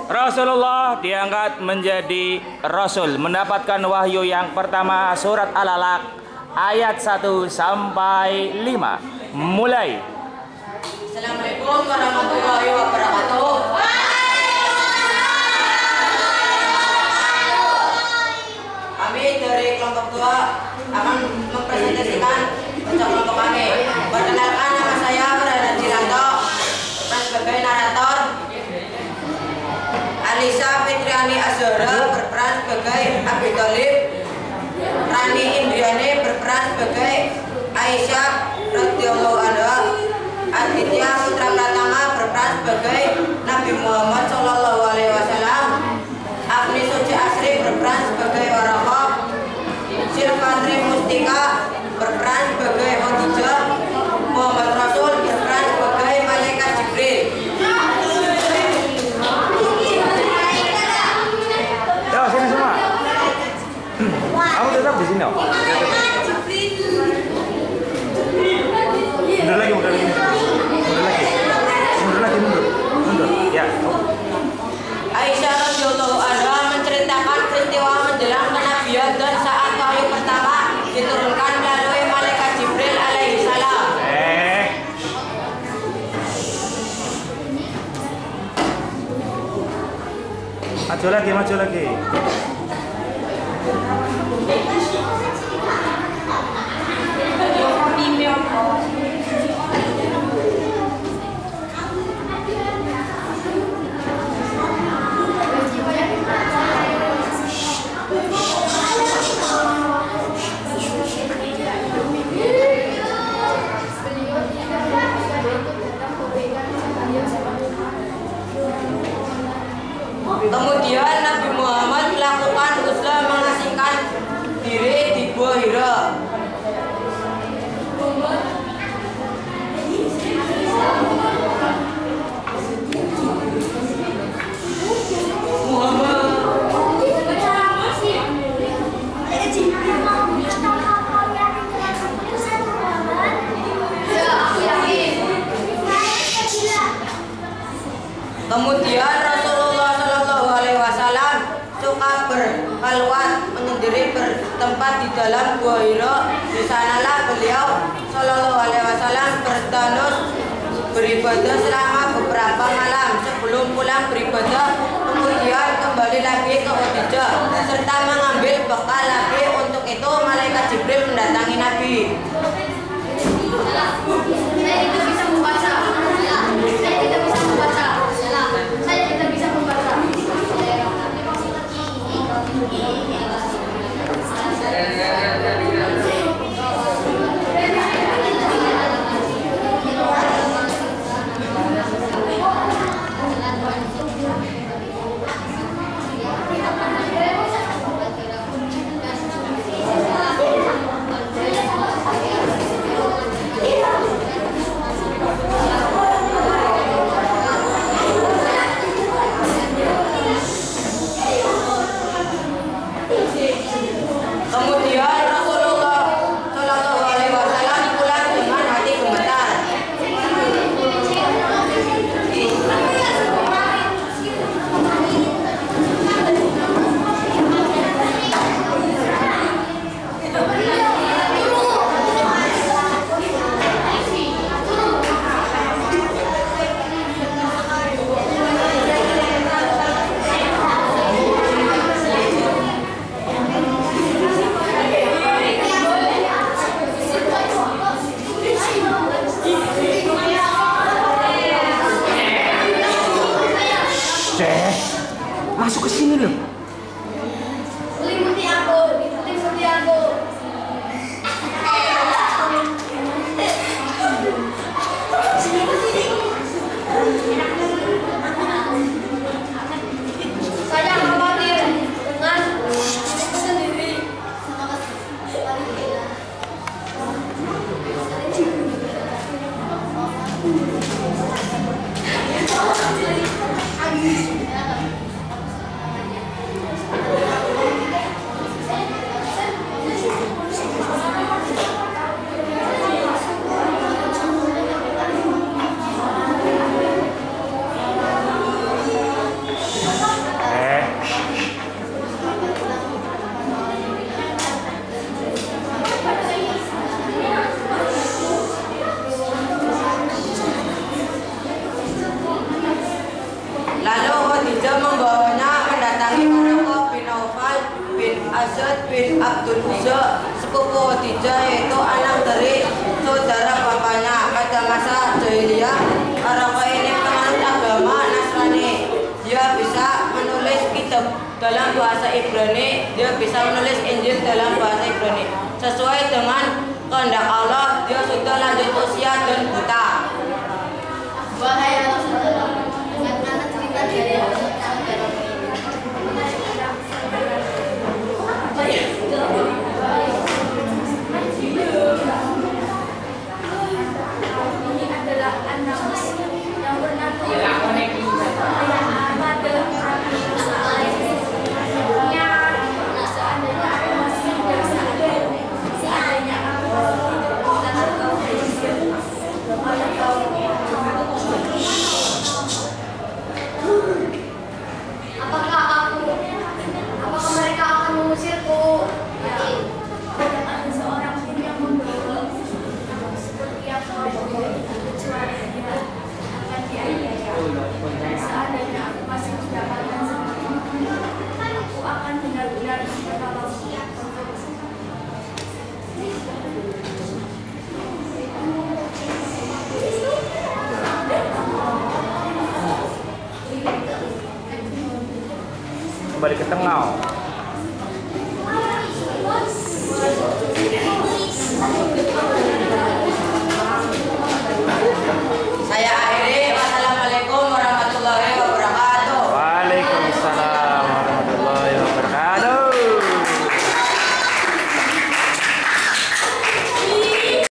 Rasulullah diangkat menjadi Rasul, mendapatkan wahyu yang pertama surat Al-Alaq ayat 1 sampai 5. Mulai. Assalamualaikum warahmatullahi wabarakatuh. Kami dari kelompok tua akan mempresentasikan untuk kelompok kami. Perkenalkan, nama saya Berada Jiranto, berperan sebagai narator. Alisa Fitriani Azhara berperan sebagai Abi Thalib. Rani Indriani berperan sebagai Aisyah radhiyallahu anha. Aditya Putra Pratama berperan sebagai Nabi Muhammad Shallallahu Alaihi Wasallam. Afni Suci Asri berperan sebagai Waraqah. Silvatri Mustika berperan sebagai Khadijah. Muhammad Rasul berperan sebagai Malaikat Jibril. Yo, sini semua. Kamu tetap di sini, oh. Mundur lagi. Mundur. Ya. Aisyah radhiyallahu anha menceritakan peristiwa menjelang kenabian dan saat wahyu pertama diturunkan melalui malaikat Jibril alaihi salam. Maju lagi. Kemudian Nabi Muhammad melakukan uzlah mengasingkan diri di Gua Hira. Kemudian Rasulullah Shallallahu Alaihi Wasallam suka berkhalwat menyendiri bertempat di dalam Gua Hira. Di sanalah beliau Shallallahu Alaihi Wasallam bertanus beribadah selama beberapa malam sebelum pulang beribadah. Kemudian kembali lagi ke Khadijah serta mengambil bekal lagi. Untuk itu malaikat Jibril mendatangi Nabi. Saya tidak bisa membaca. Asad bin Abdul Uzza, sepupu Khadijah, yaitu anak dari saudara bapaknya. Pada masa jahiliyah, orang ini penganut agama Nasrani. Dia bisa menulis kitab dalam bahasa Ibrani, dia bisa menulis Injil dalam bahasa Ibrani. Sesuai dengan kehendak Allah, dia sudah lanjut usia dan buta. Wahai Rasulullah, ingatkanlah cerita dari ini adalah anak yang bernama seandainya aku masih hidup seandainya aku apakah mereka akan mengusirku? Ya, tidak ada seorang pun yang membawa seperti apa kecuali dia akan dianiaya. Dan seandainya aku masih mendapatkan seperti itu, aku akan benar-benar menolong dia. Kembali ke tengah.